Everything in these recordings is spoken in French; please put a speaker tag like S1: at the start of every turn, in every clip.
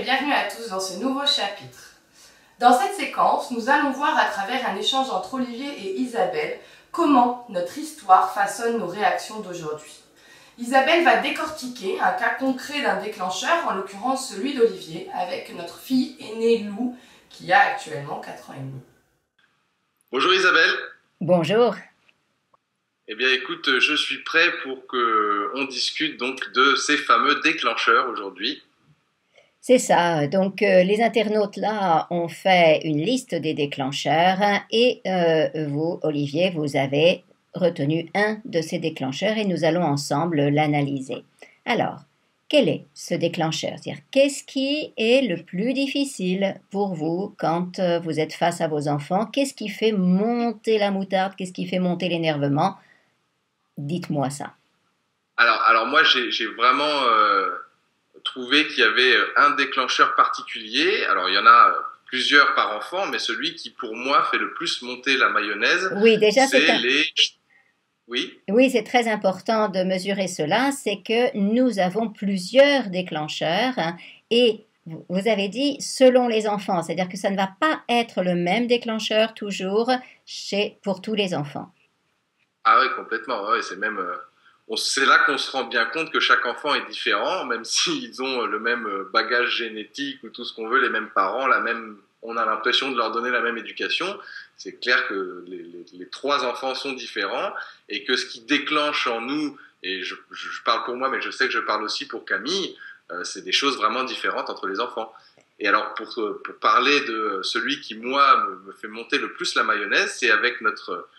S1: bienvenue à tous dans ce nouveau chapitre. Dans cette séquence, nous allons voir à travers un échange entre Olivier et Isabelle comment notre histoire façonne nos réactions d'aujourd'hui. Isabelle va décortiquer un cas concret d'un déclencheur, en l'occurrence celui d'Olivier, avec notre fille aînée Lou, qui a actuellement 4 ans et demi.
S2: Bonjour Isabelle.
S3: Bonjour.
S2: Eh bien écoute, je suis prêt pour qu'on discute donc de ces fameux déclencheurs aujourd'hui.
S3: C'est ça. Donc, les internautes là ont fait une liste des déclencheurs et vous, Olivier, vous avez retenu un de ces déclencheurs et nous allons ensemble l'analyser. Alors, quel est ce déclencheur? C'est-à-dire, qu'est-ce qui est le plus difficile pour vous quand vous êtes face à vos enfants? Qu'est-ce qui fait monter la moutarde? Qu'est-ce qui fait monter l'énervement? Dites-moi ça.
S2: Alors moi j'ai vraiment trouvé qu'il y avait un déclencheur particulier. Alors il y en a plusieurs par enfant, mais celui qui pour moi fait le plus monter la mayonnaise,
S3: Oui, déjà,
S2: c'est les... Oui,
S3: Oui, c'est très important de mesurer cela, c'est que nous avons plusieurs déclencheurs et vous avez dit selon les enfants, c'est-à-dire que ça ne va pas être le même déclencheur toujours pour tous les enfants.
S2: ah oui, complètement. Ouais, c'est même... c'est là qu'on se rend bien compte que chaque enfant est différent, même s'ils ont le même bagage génétique ou tout ce qu'on veut, les mêmes parents, on a l'impression de leur donner la même éducation. C'est clair que les trois enfants sont différents et que ce qui déclenche en nous, et je parle pour moi, mais je sais que je parle aussi pour Camille, c'est des choses vraiment différentes entre les enfants. Et alors, pour parler de celui qui, moi, me fait monter le plus la mayonnaise, c'est avec notre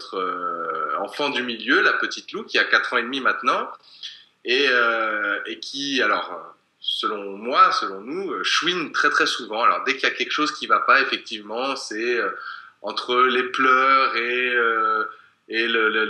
S2: enfant du milieu, la petite Lou, qui a 4 ans et demi maintenant, et qui, alors, selon moi, selon nous, chouine très très souvent. Alors, dès qu'il y a quelque chose qui va pas, effectivement, c'est entre les pleurs et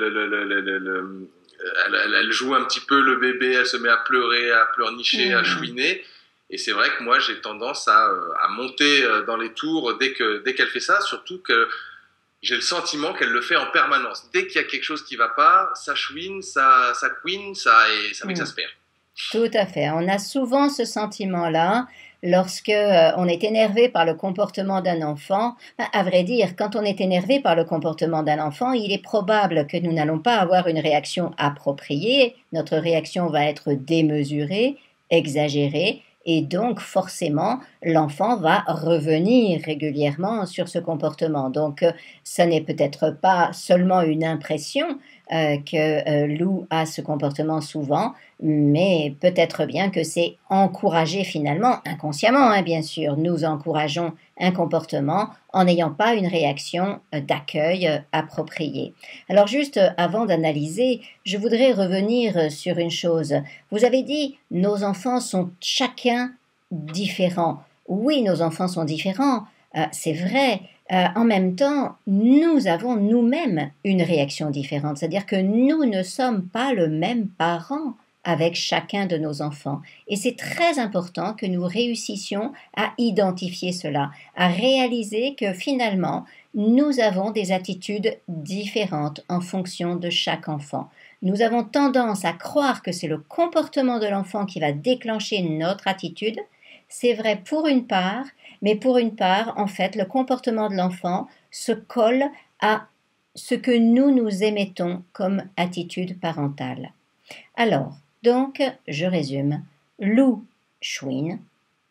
S2: elle joue un petit peu le bébé, elle se met à pleurer, à pleurnicher, à chouiner. Et c'est vrai que moi, j'ai tendance à monter dans les tours dès qu'elle fait ça, surtout que j'ai le sentiment qu'elle le fait en permanence. Dès qu'il y a quelque chose qui va pas, ça chouine, ça couine, et ça m'exaspère.
S3: Tout à fait. On a souvent ce sentiment-là lorsque on est énervé par le comportement d'un enfant. À vrai dire, quand on est énervé par le comportement d'un enfant, il est probable que nous n'allons pas avoir une réaction appropriée. Notre réaction va être démesurée, exagérée. Et donc, forcément, l'enfant va revenir régulièrement sur ce comportement. Donc, ce n'est peut-être pas seulement une impression que Lou a ce comportement souvent, mais peut-être bien que c'est encouragé finalement, inconsciemment, hein, bien sûr. Nous encourageons un comportement en n'ayant pas une réaction d'accueil appropriée. Alors juste avant d'analyser, je voudrais revenir sur une chose. Vous avez dit, nos enfants sont chacun différents. Oui, nos enfants sont différents, c'est vrai. En même temps, nous avons nous-mêmes une réaction différente, c'est-à-dire que nous ne sommes pas le même parent avec chacun de nos enfants. Et c'est très important que nous réussissions à identifier cela, à réaliser que finalement, nous avons des attitudes différentes en fonction de chaque enfant. Nous avons tendance à croire que c'est le comportement de l'enfant qui va déclencher notre attitude. C'est vrai pour une part, mais pour une part, en fait, le comportement de l'enfant se colle à ce que nous émettons comme attitude parentale. Alors, donc, je résume. Lou chouine.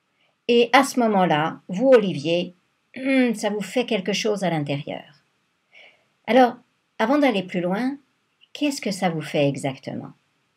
S3: Et à ce moment-là, vous, Olivier, ça vous fait quelque chose à l'intérieur. Alors, avant d'aller plus loin, qu'est-ce que ça vous fait exactement?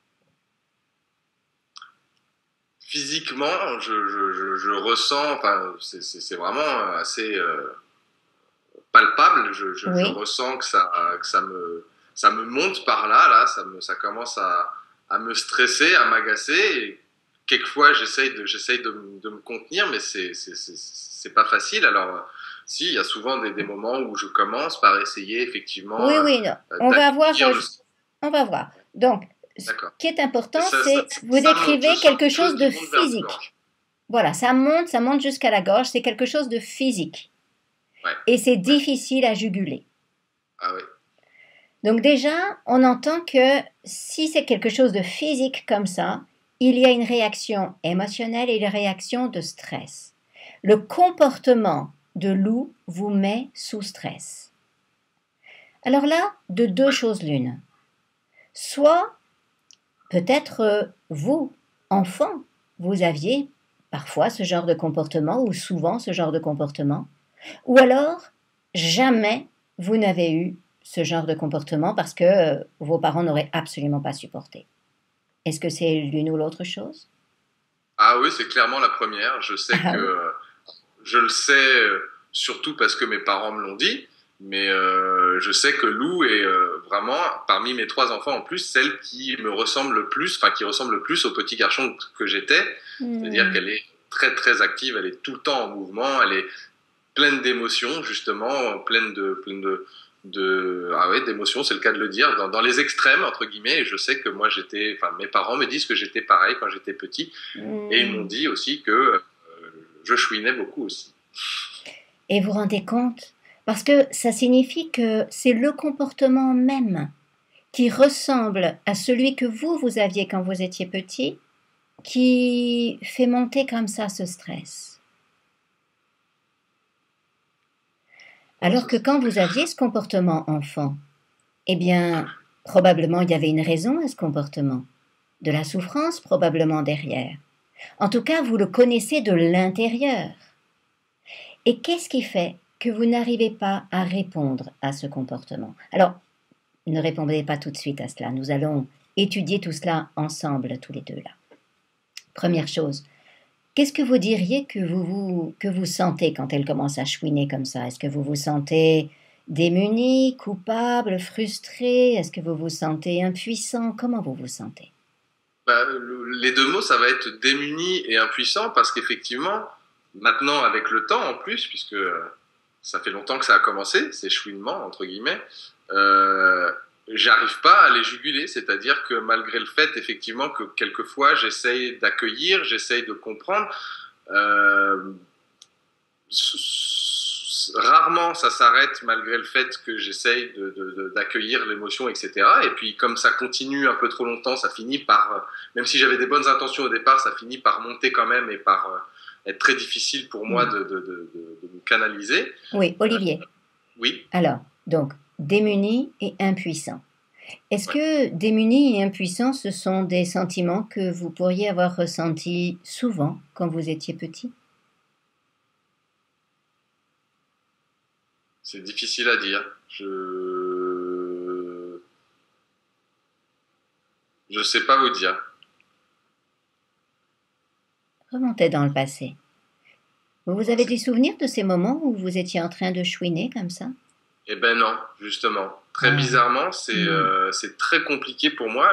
S2: Physiquement, je ressens, enfin, c'est vraiment assez palpable. Je
S3: Oui,
S2: ressens que ça me monte par là, ça commence à me stresser, à m'agacer. Et quelquefois, j'essaye de me contenir, mais c'est pas facile. Alors, si, il y a souvent des moments où je commence par essayer effectivement
S3: oui, non. On va voir,
S2: d'accueillir le...
S3: on va voir. Donc, ce
S2: D'accord.
S3: qui est important,
S2: Ça,
S3: c'est vous
S2: ça monte,
S3: décrivez
S2: je sens
S3: quelque
S2: quelque chose
S3: chose
S2: qui
S3: de
S2: monte vers la
S3: physique.
S2: gorge.
S3: Voilà, ça monte jusqu'à la gorge, c'est quelque chose de physique.
S2: Ouais,
S3: Et c'est
S2: ouais.
S3: difficile à juguler.
S2: Ah oui.
S3: Donc déjà, on entend que si c'est quelque chose de physique comme ça, il y a une réaction émotionnelle et une réaction de stress. Le comportement de Lou vous met sous stress. Alors là, de deux choses l'une. Soit, peut-être vous, enfant, vous aviez parfois ce genre de comportement ou souvent ce genre de comportement, ou alors jamais vous n'avez eu ce genre de comportement parce que vos parents n'auraient absolument pas supporté. Est-ce que c'est l'une ou l'autre chose?
S2: Ah oui, c'est clairement la première. Je sais
S3: Ah
S2: que
S3: oui.
S2: je le sais surtout parce que mes parents me l'ont dit, mais je sais que Lou est vraiment parmi mes trois enfants en plus celle qui me ressemble le plus, enfin qui ressemble le plus au petit garçon que j'étais. C'est-à-dire
S3: Hmm.
S2: qu'elle est très très active, elle est tout le temps en mouvement, elle est pleine d'émotions justement, ah ouais, d'émotions, c'est le cas de le dire, dans les extrêmes entre guillemets. Et je sais que moi j'étais, enfin mes parents me disent que j'étais pareil quand j'étais petit, et ils m'ont
S3: Hmm.
S2: dit aussi que je chouinais beaucoup aussi.
S3: Et vous rendez compte? Parce que ça signifie que c'est le comportement même qui ressemble à celui que vous aviez quand vous étiez petit, qui fait monter comme ça ce stress.
S2: Bon,
S3: Alors
S2: ça,
S3: que
S2: c'est-
S3: quand vous aviez ce comportement enfant, eh bien, probablement il y avait une raison à ce comportement, de la souffrance probablement derrière. En tout cas, vous le connaissez de l'intérieur. Et qu'est-ce qui fait que vous n'arrivez pas à répondre à ce comportement? Alors, ne répondez pas tout de suite à cela. Nous allons étudier tout cela ensemble, tous les deux là. Première chose, qu'est-ce que vous diriez que vous sentez quand elle commence à chouiner comme ça? Est-ce que vous vous sentez démuni, coupable, frustré? Est-ce que vous vous sentez impuissant? Comment vous vous sentez?
S2: Bah, les deux mots, ça va être démuni et impuissant parce qu'effectivement, maintenant avec le temps en plus, puisque ça fait longtemps que ça a commencé, ces chouinements entre guillemets, euh, j'arrive pas à les juguler. C'est-à-dire que malgré le fait effectivement que quelquefois j'essaye d'accueillir, j'essaye de comprendre, euh, rarement ça s'arrête malgré le fait que j'essaye d'accueillir l'émotion, etc. Et puis comme ça continue un peu trop longtemps, ça finit par, même si j'avais des bonnes intentions au départ, ça finit par monter quand même et par être très difficile pour moi
S3: Hmm.
S2: de me canaliser.
S3: Oui, Olivier.
S2: Oui,
S3: Alors, donc, démuni et impuissant. Est-ce
S2: ouais.
S3: que démuni et impuissant, ce sont des sentiments que vous pourriez avoir ressentis souvent quand vous étiez petit?
S2: C'est difficile à dire. Je sais pas vous dire.
S3: Remontez dans le passé. Vous
S2: Bon,
S3: avez des souvenirs de ces moments où vous étiez en train de chouiner comme ça?
S2: eh ben non, justement. Très
S3: Ah.
S2: bizarrement,
S3: Hmm.
S2: c'est très compliqué pour moi.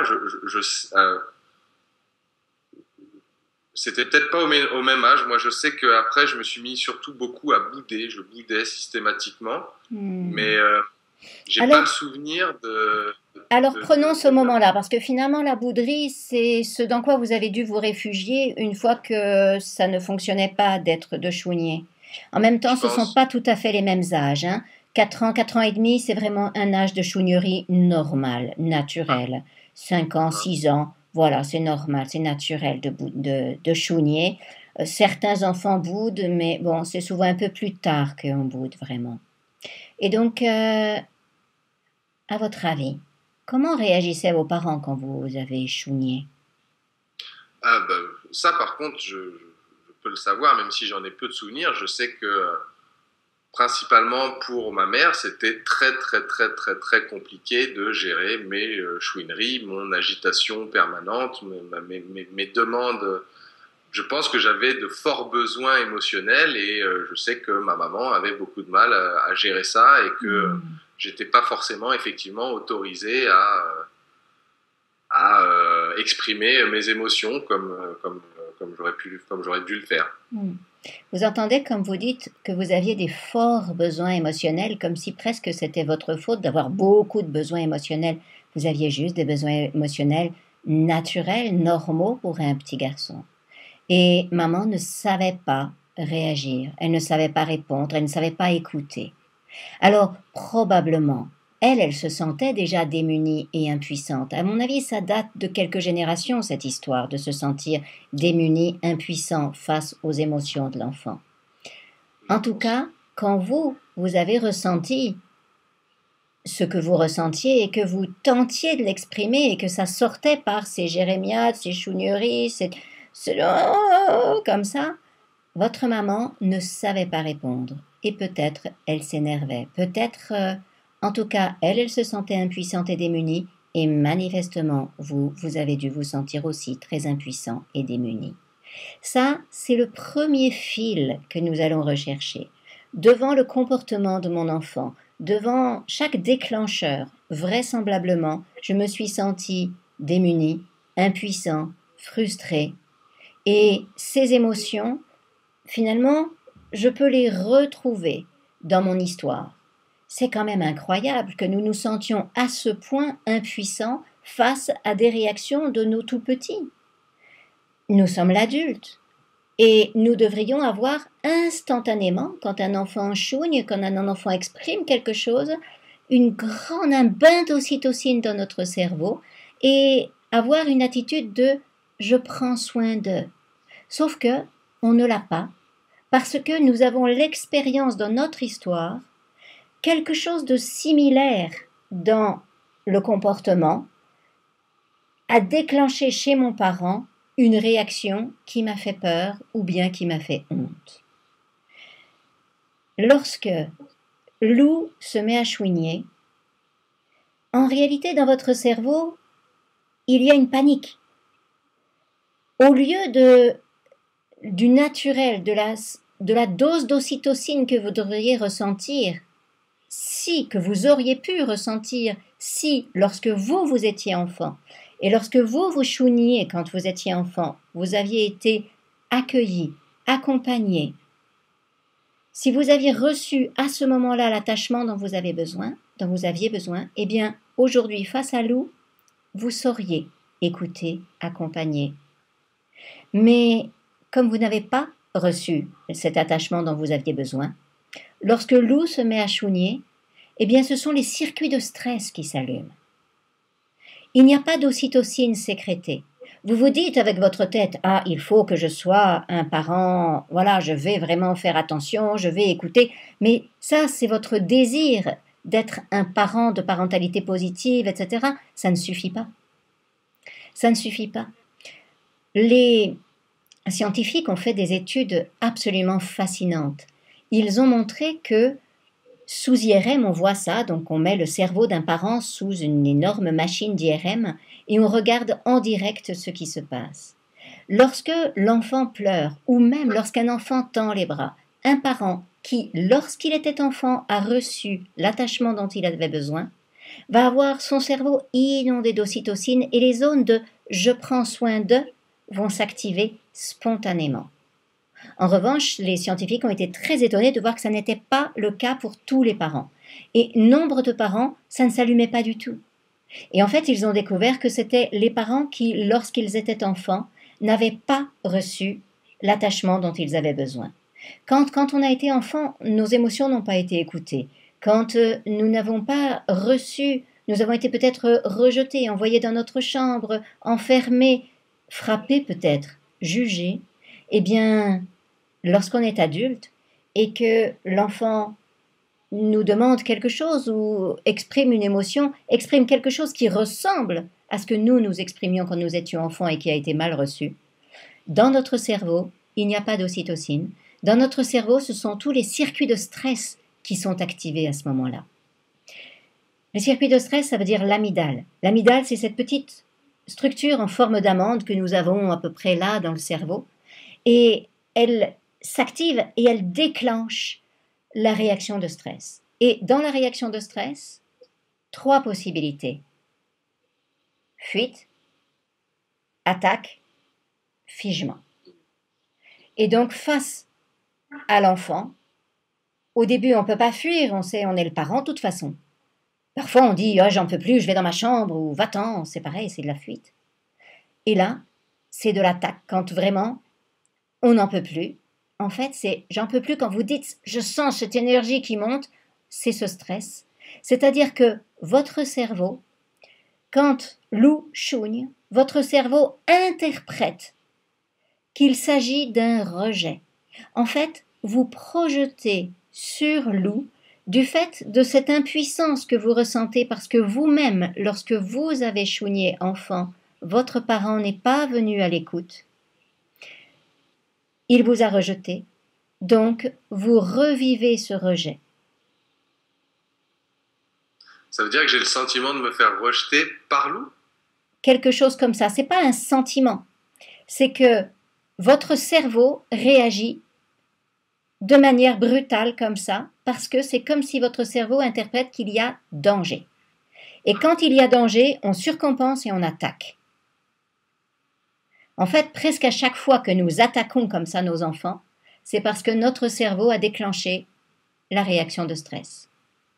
S2: C'était peut-être pas au même âge. Moi, je sais qu'après, je me suis mis surtout beaucoup à bouder. Je boudais systématiquement.
S3: Hmm.
S2: Mais j'ai pas
S3: Alors,
S2: le souvenir
S3: alors prenons ce
S2: de-
S3: moment-là, parce que finalement la bouderie, c'est ce dans quoi vous avez dû vous réfugier une fois que ça ne fonctionnait pas d'être de chouinier. En même temps,
S2: je
S3: ce ne sont
S2: pense.
S3: pas tout à fait les mêmes âges, hein. 4 ans et demi, c'est vraiment un âge de chougnerie normal, naturel. 5 ans,
S2: Hein.
S3: 6 ans, voilà, c'est normal, c'est naturel de chougner. Certains enfants boudent, mais bon, c'est souvent un peu plus tard qu'on boude vraiment. Et donc, à votre avis, comment réagissaient vos parents quand vous avez chougné?
S2: Ah, bah, ça, par contre, je peux le savoir, même si j'en ai peu de souvenirs. Je sais que principalement pour ma mère, c'était très très très très très compliqué de gérer mes chouineries, mon agitation permanente, mes demandes. Je pense que j'avais de forts besoins émotionnels et je sais que ma maman avait beaucoup de mal à gérer ça et que
S3: Hmm.
S2: j'étais pas forcément effectivement autorisé à exprimer mes émotions comme j'aurais dû le faire.
S3: Hmm. Vous entendez comme vous dites que vous aviez des forts besoins émotionnels, comme si presque c'était votre faute d'avoir beaucoup de besoins émotionnels. Vous aviez juste des besoins émotionnels naturels, normaux pour un petit garçon. Et maman ne savait pas réagir, elle ne savait pas répondre, elle ne savait pas écouter. Alors, probablement elle se sentait déjà démunie et impuissante. À mon avis, ça date de quelques générations, cette histoire de se sentir démuni, impuissant face aux émotions de l'enfant. En tout cas, quand vous avez ressenti ce que vous ressentiez et que vous tentiez de l'exprimer et que ça sortait par ces jérémiades, ces chougneries, comme ça, votre maman ne savait pas répondre et peut-être elle s'énervait. Peut-être, en tout cas, elle se sentait impuissante et démunie et manifestement, vous avez dû vous sentir aussi très impuissant et démuni. Ça, c'est le premier fil que nous allons rechercher. Devant le comportement de mon enfant, devant chaque déclencheur, vraisemblablement, je me suis senti démuni, impuissant, frustré. Et ces émotions, finalement, je peux les retrouver dans mon histoire. C'est quand même incroyable que nous nous sentions à ce point impuissants face à des réactions de nos tout-petits. Nous sommes l'adulte et nous devrions avoir instantanément, quand un enfant chougne, quand un enfant exprime quelque chose, un bain d'ocytocine dans notre cerveau et avoir une attitude de « je prends soin d'eux ». Sauf que on ne l'a pas parce que nous avons l'expérience dans notre histoire, quelque chose de similaire dans le comportement a déclenché chez mon parent une réaction qui m'a fait peur ou bien qui m'a fait honte. Lorsque Lou se met à chouiner, en réalité dans votre cerveau, il y a une panique. Au lieu du naturel, de la dose d'ocytocine que vous devriez ressentir, que vous auriez pu ressentir si, lorsque vous étiez enfant, et lorsque vous chougniez quand vous étiez enfant, vous aviez été accueilli, accompagné, si vous aviez reçu à ce moment-là l'attachement dont vous aviez besoin, eh bien, aujourd'hui, face à Lou, vous sauriez écouter, accompagner. Mais comme vous n'avez pas reçu cet attachement dont vous aviez besoin, lorsque Lou se met à chougner, eh bien, ce sont les circuits de stress qui s'allument. Il n'y a pas d'ocytocine sécrétée. Vous vous dites avec votre tête, ah, il faut que je sois un parent, voilà, je vais vraiment faire attention, je vais écouter, mais ça, c'est votre désir d'être un parent de parentalité positive, etc. Ça ne suffit pas. Ça ne suffit pas. Les scientifiques ont fait des études absolument fascinantes. Ils ont montré que sous IRM, on voit ça, donc on met le cerveau d'un parent sous une énorme machine d'IRM et on regarde en direct ce qui se passe. Lorsque l'enfant pleure ou même lorsqu'un enfant tend les bras, un parent qui, lorsqu'il était enfant, a reçu l'attachement dont il avait besoin, va avoir son cerveau inondé d'ocytocine et les zones de « je prends soin de » vont s'activer spontanément. En revanche, les scientifiques ont été très étonnés de voir que ça n'était pas le cas pour tous les parents. Et nombre de parents, ça ne s'allumait pas du tout. Et en fait, ils ont découvert que c'était les parents qui, lorsqu'ils étaient enfants, n'avaient pas reçu l'attachement dont ils avaient besoin. Quand on a été enfant, nos émotions n'ont pas été écoutées. Quand nous n'avons pas reçu, nous avons été peut-être rejetés, envoyés dans notre chambre, enfermés, frappés peut-être, jugés, eh bien, lorsqu'on est adulte et que l'enfant nous demande quelque chose ou exprime une émotion, exprime quelque chose qui ressemble à ce que nous exprimions quand nous étions enfants et qui a été mal reçu, dans notre cerveau, il n'y a pas d'ocytocine. Dans notre cerveau, ce sont tous les circuits de stress qui sont activés à ce moment-là. Les circuits de stress, ça veut dire l'amygdale. L'amygdale, c'est cette petite structure en forme d'amande que nous avons à peu près là dans le cerveau. Et elle s'active et elle déclenche la réaction de stress. Et dans la réaction de stress, 3 possibilités. Fuite, attaque, figement. Et donc face à l'enfant, au début on ne peut pas fuir, on sait, on est le parent de toute façon. Parfois on dit oh, j'en peux plus, je vais dans ma chambre ou va-t'en, c'est pareil, c'est de la fuite. Et là, c'est de l'attaque quand vraiment on n'en peut plus. En fait, c'est j'en peux plus quand vous dites je sens cette énergie qui monte, c'est ce stress. C'est-à-dire que votre cerveau, quand Lou chougne, votre cerveau interprète qu'il s'agit d'un rejet. En fait, vous projetez sur Lou du fait de cette impuissance que vous ressentez parce que vous-même, lorsque vous avez chougné enfant, votre parent n'est pas venu à l'écoute. Il vous a rejeté. Donc, vous revivez ce rejet.
S2: Ça veut dire que j'ai le sentiment de me faire rejeter par Lou?
S3: Quelque chose comme ça. C'est pas un sentiment. C'est que votre cerveau réagit de manière brutale comme ça, parce que c'est comme si votre cerveau interprète qu'il y a danger. Et quand il y a danger, on surcompense et on attaque. En fait, presque à chaque fois que nous attaquons comme ça nos enfants, c'est parce que notre cerveau a déclenché la réaction de stress.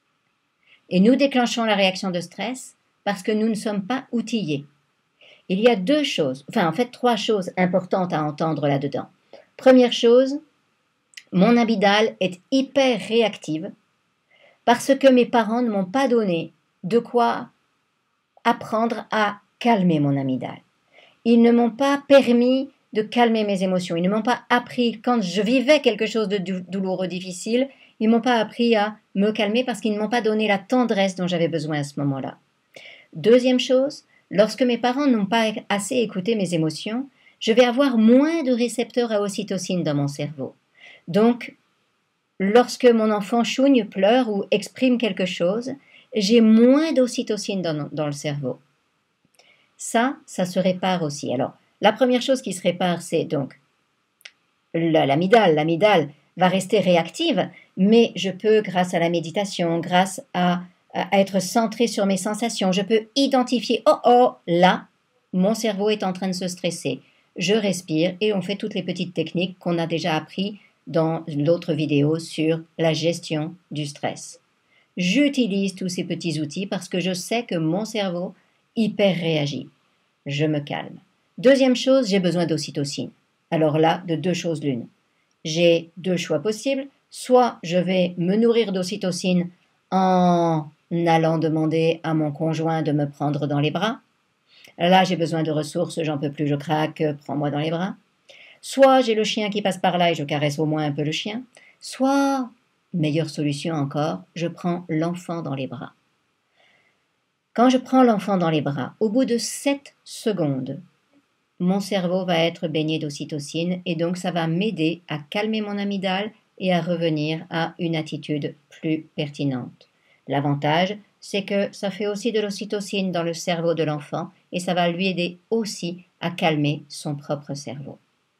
S3: Et nous déclenchons la réaction de stress parce que nous ne sommes pas outillés. Il y a trois choses importantes à entendre là-dedans. Première chose, mon amygdale est hyper réactive parce que mes parents ne m'ont pas donné de quoi apprendre à calmer mon amygdale. Ils ne m'ont pas permis de calmer mes émotions. Ils ne m'ont pas appris, quand je vivais quelque chose de douloureux, difficile, ils ne m'ont pas appris à me calmer parce qu'ils ne m'ont pas donné la tendresse dont j'avais besoin à ce moment-là. Deuxième chose, lorsque mes parents n'ont pas assez écouté mes émotions, je vais avoir moins de récepteurs à ocytocine dans mon cerveau. Donc, lorsque mon enfant chougne, pleure ou exprime quelque chose, j'ai moins d'ocytocine dans le cerveau. Ça se répare aussi. Alors, la première chose qui se répare, c'est donc l'amygdale. L'amygdale va rester réactive, mais je peux, grâce à la méditation, grâce à être centré sur mes sensations, je peux identifier, là, mon cerveau est en train de se stresser. Je respire et on fait toutes les petites techniques qu'on a déjà apprises dans l'autre vidéo sur la gestion du stress. J'utilise tous ces petits outils parce que je sais que mon cerveau hyper réagit. Je me calme. Deuxième chose, j'ai besoin d'ocytocine. Alors là, de deux choses l'une. J'ai deux choix possibles. Soit je vais me nourrir d'ocytocine en allant demander à mon conjoint de me prendre dans les bras. Là, j'ai besoin de ressources, j'en peux plus, je craque, prends-moi dans les bras. Soit j'ai le chien qui passe par là et je caresse au moins un peu le chien. Soit, meilleure solution encore, je prends l'enfant dans les bras. Quand je prends l'enfant dans les bras, au bout de 7 secondes, mon cerveau va être baigné d'ocytocine et donc ça va m'aider à calmer mon amygdale et à revenir à une attitude plus pertinente. L'avantage, c'est que ça fait aussi de l'ocytocine dans le cerveau de l'enfant et ça va lui aider aussi à calmer son propre cerveau.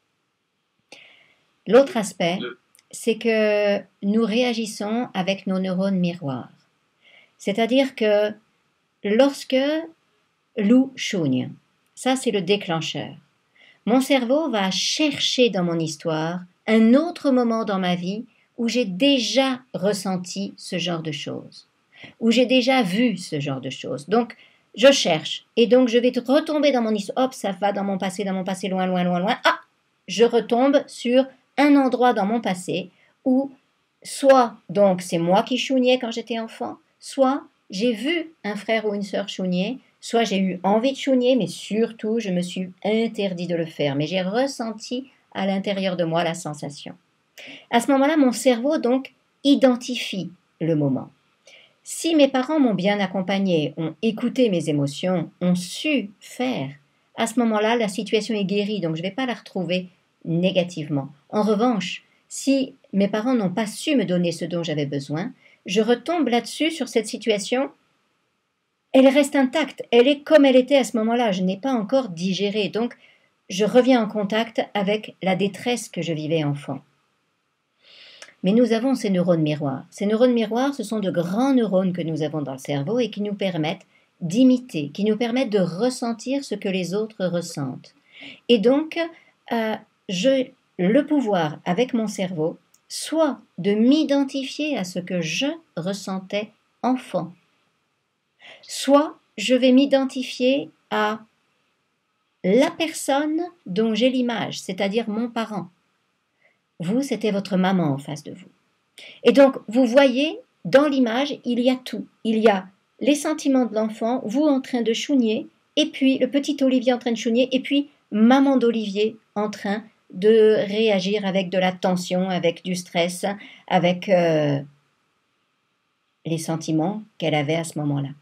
S3: L'autre aspect, c'est que nous réagissons avec nos neurones miroirs. C'est-à-dire que lorsque Lou chougne, ça c'est le déclencheur. Mon cerveau va chercher dans mon histoire un autre moment dans ma vie où j'ai déjà ressenti ce genre de choses, où j'ai déjà vu ce genre de choses. Donc, je cherche et donc je vais retomber dans mon histoire. Hop, ça va dans mon passé, loin, loin, loin, loin. Ah, je retombe sur un endroit dans mon passé où soit donc c'est moi qui chougnais quand j'étais enfant, soit j'ai vu un frère ou une sœur chougner, soit j'ai eu envie de chougner, mais surtout je me suis interdit de le faire, mais j'ai ressenti à l'intérieur de moi la sensation. À ce moment-là, mon cerveau donc identifie le moment. Si mes parents m'ont bien accompagné, ont écouté mes émotions, ont su faire, à ce moment-là, la situation est guérie, donc je ne vais pas la retrouver négativement. En revanche, si mes parents n'ont pas su me donner ce dont j'avais besoin, je retombe là-dessus, sur cette situation, elle reste intacte, elle est comme elle était à ce moment-là, je n'ai pas encore digéré, donc je reviens en contact avec la détresse que je vivais enfant. Mais nous avons ces neurones miroirs. Ces neurones miroirs, ce sont de grands neurones que nous avons dans le cerveau et qui nous permettent d'imiter, qui nous permettent de ressentir ce que les autres ressentent. Et donc, j'ai le pouvoir avec mon cerveau, soit de m'identifier à ce que je ressentais enfant, soit je vais m'identifier à la personne dont j'ai l'image, c'est-à-dire mon parent. Vous, c'était votre maman en face de vous. Et donc, vous voyez dans l'image, il y a tout. Il y a les sentiments de l'enfant, vous en train de chougner, et puis le petit Olivier en train de chougner, et puis maman d'Olivier en train de réagir avec de la tension, avec du stress, avec les sentiments qu'elle avait à ce moment-là.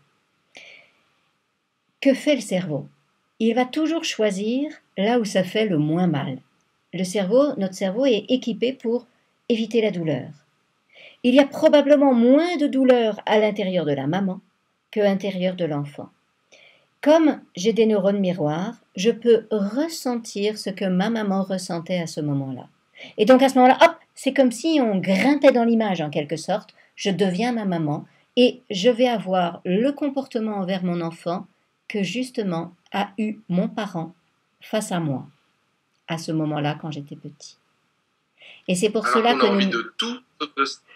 S3: Que fait le cerveau? Il va toujours choisir là où ça fait le moins mal. Notre cerveau est équipé pour éviter la douleur. Il y a probablement moins de douleur à l'intérieur de la maman qu'à l'intérieur de l'enfant. Comme j'ai des neurones miroirs, je peux ressentir ce que ma maman ressentait à ce moment-là. Et donc à ce moment-là, hop, c'est comme si on grimpait dans l'image en quelque sorte. Je deviens ma maman et je vais avoir le comportement envers mon enfant que justement a eu mon parent face à moi à ce moment-là quand j'étais petit. Et c'est pour cela que
S2: on a envie de tout, sauf de ça.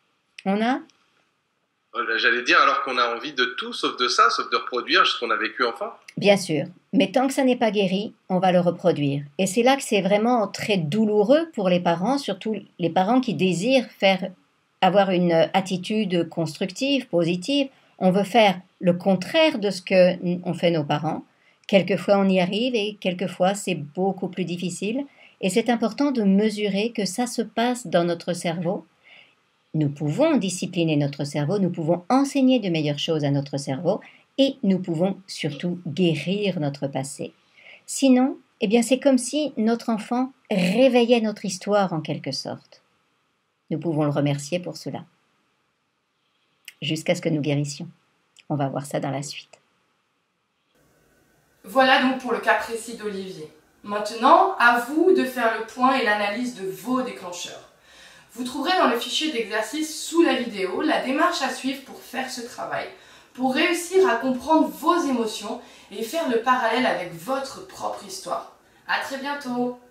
S2: J'allais dire, alors qu'on a envie de tout, sauf de ça, sauf de reproduire ce qu'on a vécu enfant.
S3: Bien sûr, mais tant que ça n'est pas guéri, on va le reproduire. Et c'est là que c'est vraiment très douloureux pour les parents, surtout les parents qui désirent avoir une attitude constructive, positive. On veut faire le contraire de ce qu'ont fait nos parents. Quelquefois on y arrive et quelquefois c'est beaucoup plus difficile. Et c'est important de mesurer que ça se passe dans notre cerveau. Nous pouvons discipliner notre cerveau, nous pouvons enseigner de meilleures choses à notre cerveau et nous pouvons surtout guérir notre passé. Sinon, eh bien c'est comme si notre enfant réveillait notre histoire en quelque sorte. Nous pouvons le remercier pour cela. Jusqu'à ce que nous guérissions. On va voir ça dans la suite.
S1: Voilà donc pour le cas précis d'Olivier. Maintenant, à vous de faire le point et l'analyse de vos déclencheurs. Vous trouverez dans le fichier d'exercice sous la vidéo la démarche à suivre pour faire ce travail, pour réussir à comprendre vos émotions et faire le parallèle avec votre propre histoire. À très bientôt!